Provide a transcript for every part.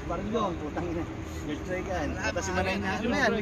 Parang yun, putang ina. George Reagan. Tapos si Manay na, ano yan?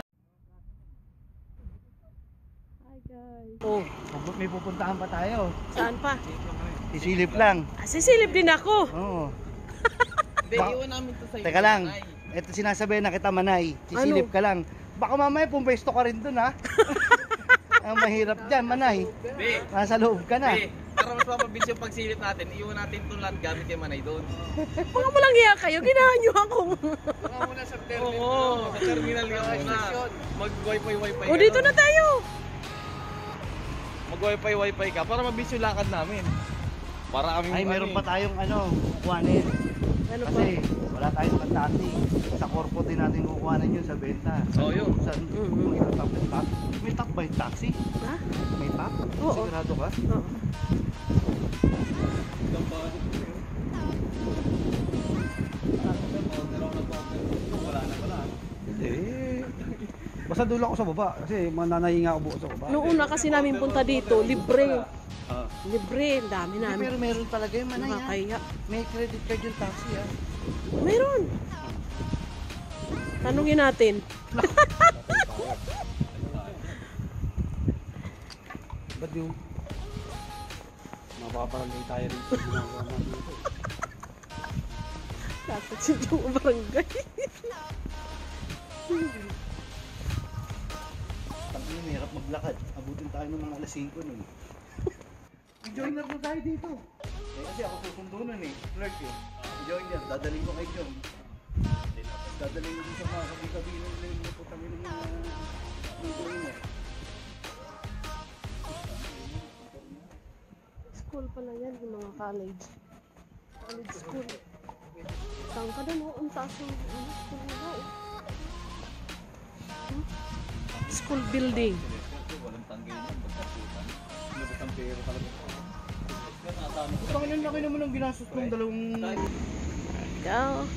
Hi guys. Oh, may pupuntahan pa tayo. Saan pa? Sisilip lang. Sisilip din ako. Oo. Hindi, iwan namin to sa Teka lang. Ito sinasabi na kita, Manay. Sisilip ka lang. Baka mamaya pumpesto ka rin dun, ha? Ang mahirap dyan, Manay. Be, Nasa loob ka na. be, para mas mapabilis yung pagsilip natin, iwan natin itong lahat gamit kay Manay doon. Mga mo lang iya kayo, ginahan nyo ako. Baka muna sa terminal. Oo, sa terminal ka muna. Mag-wifi O dito na tayo. Mag-wifi ka para mabilis yung lakad namin. Para kami Ay, meron pa tayong kukuhanin. Ano pa? Kasi wala tayong pang-taxi. Sa corpo din natin kukuhanin yun sa benta. Oo, yun. May top and top. May top ba yung taxi? Ha? May top? Oo. Sigurado ka? Oo. Eh, basta doon lang ako sa baba kasi mananahinga ako buo sa baba. Noong una kasi namin punta dito, libre. Ah. Libre, ang dami Hindi, namin. pero meron talaga yung Manay, ha? Nakakaya. May credit card yung taxi, ha? Mayroon. Tanungin natin. Ba't yung mapaparangay tayo rin sa ginagawa natin dito? Dapat si Jong barangay. Tangin, hirap maglakad. Abutin tayo ng mga alas 5 nun. I-joiner na tayo dito. Eh, kasi ako susundo nun eh. Clerk eh. I-joiner. Dadaling ko kay John. Dadaling ko din sa mga kabi-kabi nila yung putang ina ng joiner. School pala yan, yung mga college. College school. Saan ka doon? Ang taas ng school nila eh. School building. Walang tanggay niyan, magkasutan. Lumabas ang pera talaga. Putang ina, laki naman ang ginastos ng dalawang... Go.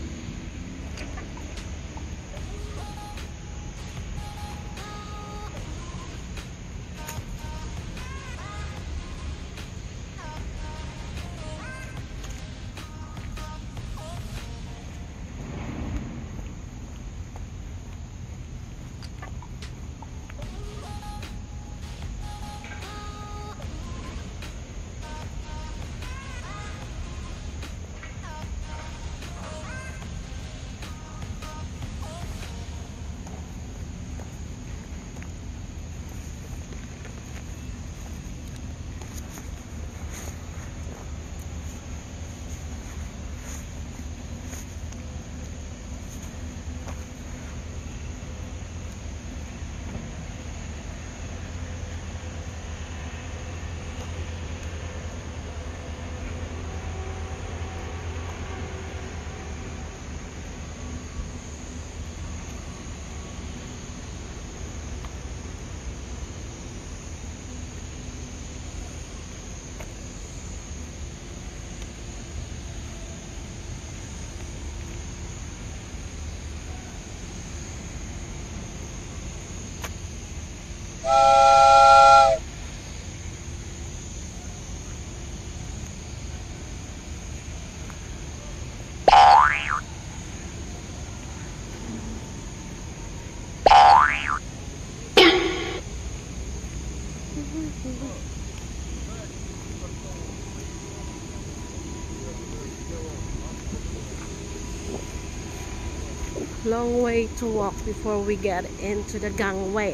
Long way to walk before we get into the gangway.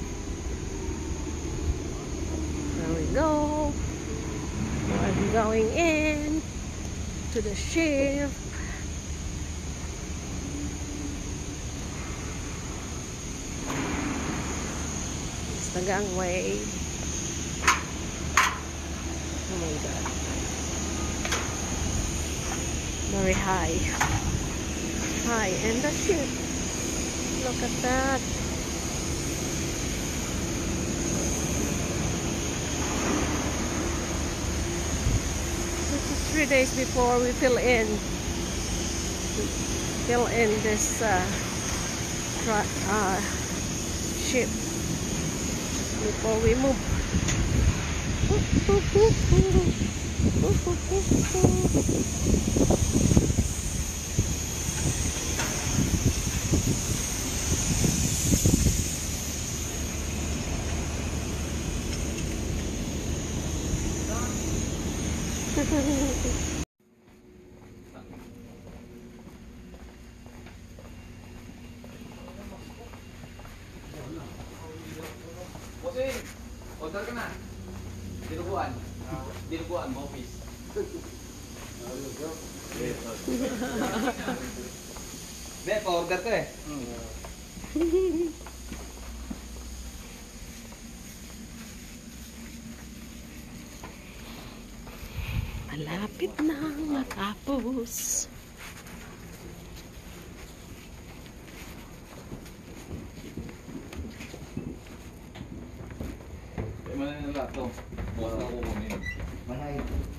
There we go. We're going in to the ship. It's the gangway. Oh my god. Very high. High and the ship. Look at that. This is 3 days before we fill in this ship before we move. Bossing, order ka na. Dinuguan. Dinuguan mo, office. Be, pa-order ko eh. Malapit na matapos. Mana yung lato? Bukas na ako kunin. Manay.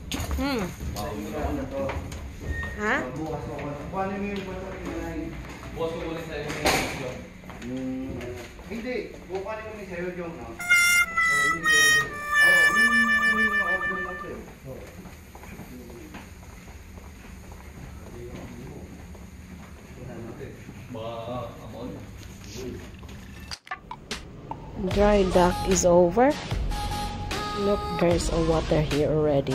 Ano to? Ha? Bukas ako. Paano mo yung bata rin manay? Bukas ko kunin sa'yo yung Hindi. Bukanin mo ni Sir yung no? Oo, yung order na sa'yo. amon. Dry dock is over. Look, there's a water here already.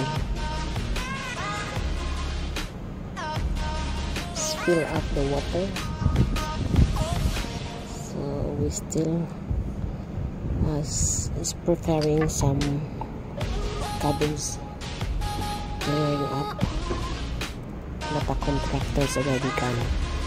Let's fill up the water. So we still is preparing some cabins going up. But the contractors already gone.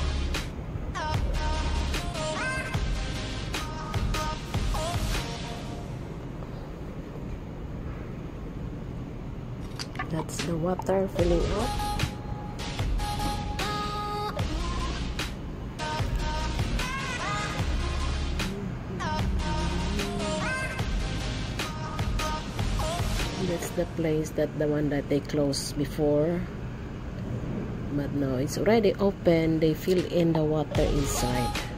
That's the water filling up. That's the place that the one that they closed before. But now it's already open. They fill in the water inside.